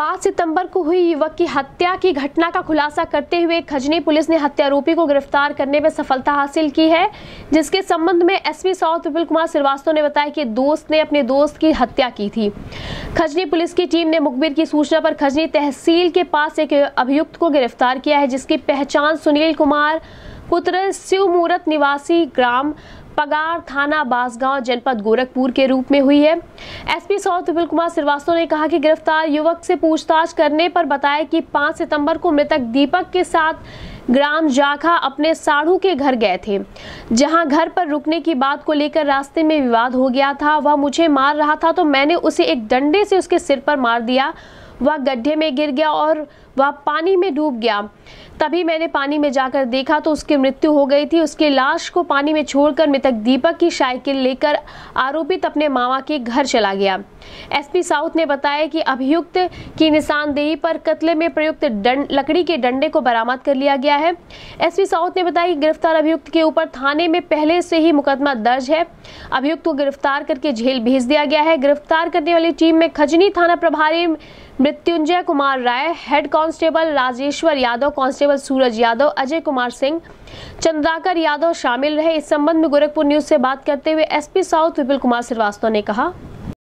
5 सितंबर को हुई युवक की हत्या की घटना का खुलासा करते हुए खजनी पुलिस ने हत्यारोपी को गिरफ्तार करने में सफलता हासिल की है, जिसके संबंध में एसपी साउथ विपुल कुमार श्रीवास्तव ने बताया कि दोस्त ने अपने दोस्त की हत्या की थी। खजनी पुलिस की टीम ने मुखबिर की सूचना पर खजनी तहसील के पास एक अभियुक्त को गिरफ्तार किया है, जिसकी पहचान सुनील कुमार पुत्र शिव मूरत निवासी ग्राम पगार थाना बासगांव जनपद गोरखपुर के रूप में हुई है। एसपी साउथ विपुल कुमार श्रीवास्तव ने कहा कि गिरफ्तार युवक से पूछताछ करने पर बताया कि 5 सितंबर को मृतक दीपक के साथ ग्राम जाखा अपने साढ़ू के घर गए थे, जहां घर पर रुकने की बात को लेकर रास्ते में विवाद हो गया था। वह मुझे मार रहा था तो मैंने उसे एक डंडे से उसके सिर पर मार दिया। वह गड्ढे में गिर गया और वह पानी में डूब गया। तभी मैंने पानी में जाकर देखा तो उसकी मृत्यु हो गई थी। उसकी लाश को पानी में छोड़कर मृतक दीपक की साइकिल लेकर आरोपित अपने मामा के घर चला गया। एसपी साउथ ने बताया कि अभियुक्त की निशानदेही पर कत्ल में प्रयुक्त लकड़ी के डंडे को बरामद कर लिया गया है। एसपी साउथ ने बताया कि गिरफ्तार अभियुक्त के ऊपर थाने में पहले से ही मुकदमा दर्ज है। अभियुक्त को गिरफ्तार करके जेल भेज दिया गया है। गिरफ्तार करने वाली टीम में खजनी थाना प्रभारी Mrityunjay Kumar Rai, head constable Rajeshwar Yadav, constable Suraj Yadav, Ajay Kumar Singh, Chandrakar Yadav शामिल रहे। इस संबंध में गोरखपुर न्यूज से बात करते हुए एसपी साउथ विपुल कुमार श्रीवास्तव ने कहा,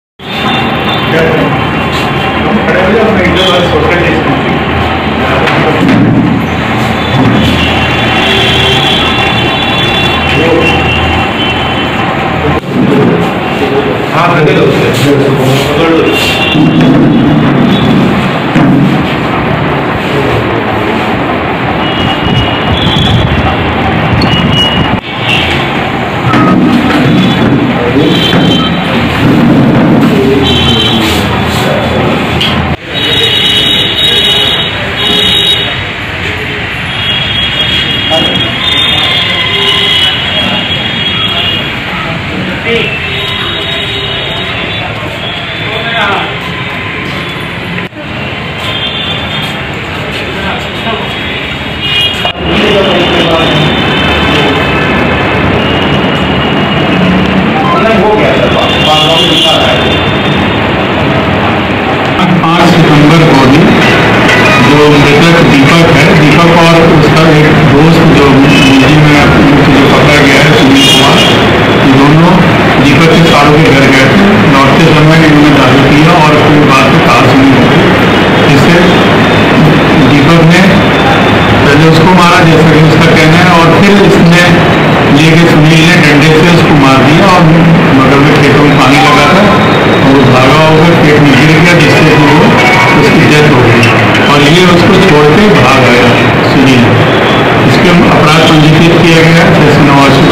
दीपक है, दीपक और उसका एक दोस्त जो पकड़ा गया है सुनील कुमार, दोनों दीपक के सालों के घर गए थे। लौटते समय इन्होंने दारू किया और कोई बात पे कहा सुनी होगी, जिससे दीपक ने पहले उसको मारा जैसा कि उसका कहना है, और फिर इसने लेके सुनील ने डंडे से उसको मार दिया और बगल में खेतों में पानी लगा था और वो भागा होकर खेत में गिर गया, जिससे कि वो उसकी डेथ हो गई और ये उसको छोड़ के भाग गया सुनील। इसके अपराध पंजीकृत किया गया 689